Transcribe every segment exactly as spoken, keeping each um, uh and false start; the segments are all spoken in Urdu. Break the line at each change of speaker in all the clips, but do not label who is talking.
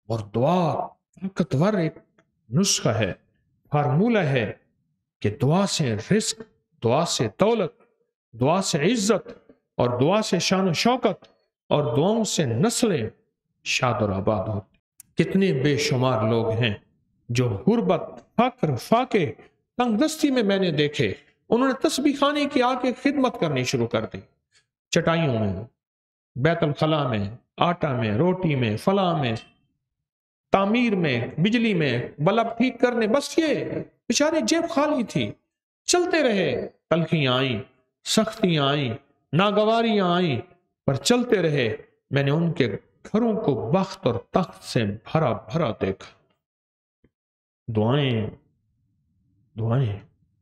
اور دعا طاقتور ایک نسخہ ہے، فارمولہ ہے کہ دعا سے رزق، دعا سے دولت، دعا سے عزت اور دعا سے شان و شوکت اور دعاؤں سے نسلیں شاد اور آباد ہوتی۔ کتنے بے شمار لوگ ہیں جو غربت، فقر، فاقے، تنگ دستی میں میں نے دیکھے، انہوں نے تسبیح خانے کی آ کے خدمت کرنی شروع کر دی، چٹائیوں میں، بیت الخلا میں، آٹا میں، روٹی میں، فلاں میں، تعمیر میں، بجلی میں، بلب ٹھیک کرنے، بس یہ بیچارے جیب خالی تھی، چلتے رہے۔ تلخیاں آئیں، سختیاں آئیں، ناگواریاں آئیں، پر چلتے رہے۔ میں نے ان کے گھروں کو بخت اور تخت سے بھرا بھرا دیکھا۔ دعائیں دعائیں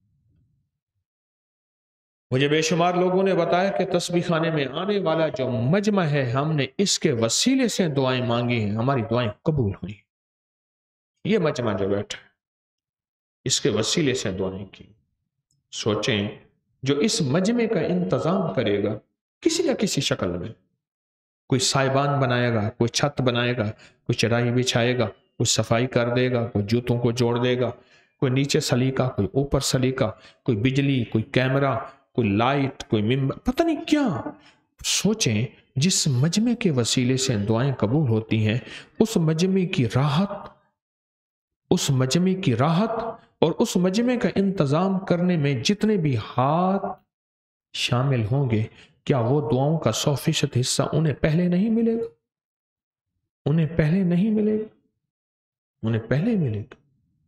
مجھے بے شمار لوگوں نے بتایا کہ تسبیح خانے میں آنے والا جو مجمع ہے، ہم نے اس کے وسیلے سے دعائیں مانگی ہیں، ہماری دعائیں قبول ہوئی۔ یہ مجمع جو بیٹھا ہے، اس کے وسیلے سے دعائیں کی۔ سوچیں، جو اس مجمع کا انتظام کرے گا کسی نہ کسی شکل میں، کوئی سائبان بنائے گا، کوئی چھت بنائے گا، کوئی چٹائی بچھائے گا، کوئی صفائی کر دے گا، کوئی جوتوں کو جوڑ دے گا، کوئی نیچے سلیقہ، کوئی اوپر سلیقہ، کوئی بجلی، کوئی کیمرہ، کوئی لائٹ، کوئی ممبر، پتہ نہیں کیا۔ سوچیں، جس مجمع کے وسیلے سے دعائیں قبول ہوتی ہیں، اس مجمع کی راحت اس مجمع کی راحت اور اس مجمع کا انتظام کرنے میں جتنے بھی ہاتھ شامل ہوں گے، کیا وہ دعاؤں کا سو فیصد حصہ انہیں پہلے نہیں ملے گا؟ انہیں پہلے نہیں ملے گا؟ انہیں پہلے ملے گا۔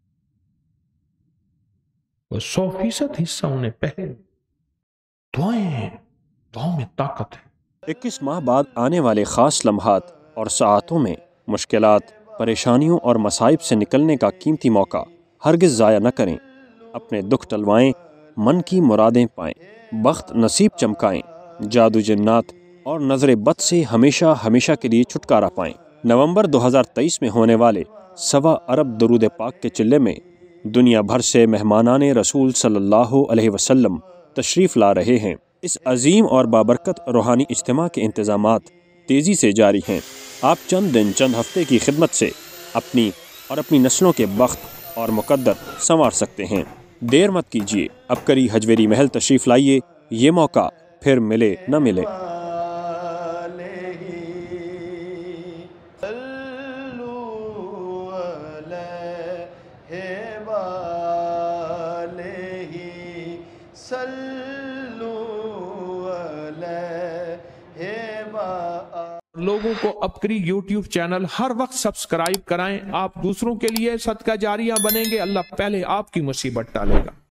وہ سو فیصد حصہ انہیں پہلے ملے گا۔ دعائیں ہیں، دعاؤں میں طاقت ہے۔
اکیس ماہ بعد آنے والے خاص لمحات اور ساعتوں میں مشکلات، پریشانیوں اور مصائب سے نکلنے کا قیمتی موقع ہرگز ضائع نہ کریں۔ اپنے دکھ ٹلوائیں، من کی مرادیں پائیں، بخت نصیب چمکائیں، جادو جنات اور نظر بد سے ہمیشہ ہمیشہ کے لیے چھٹکارا پائیں۔ نومبر دو ہزار تیئیس میں ہونے والے سوا ارب درود پاک کے چلے میں دنیا بھر سے مہمانان رسول صلی اللہ علیہ وسلم تشریف لا رہے ہیں۔ اس عظیم اور بابرکت روحانی اجتماع کے انتظامات تیزی سے جاری ہیں۔ آپ چند دن چند ہفتے کی خدمت سے اپنی اور اپنی نسلوں کے بخت اور مقدر سنوار سکتے ہیں۔ دیر مت کیجیے، اب کری حجویری محل تشریف لائیے، یہ موقع پھر ملے نہ ملے۔
لوگوں کو اپکری یوٹیوب چینل ہر وقت سبسکرائب کرائیں۔ آپ دوسروں کے لیے صدقہ جاریہ بنیں گے، اللہ پہلے آپ کی مصیبت ٹالے گا۔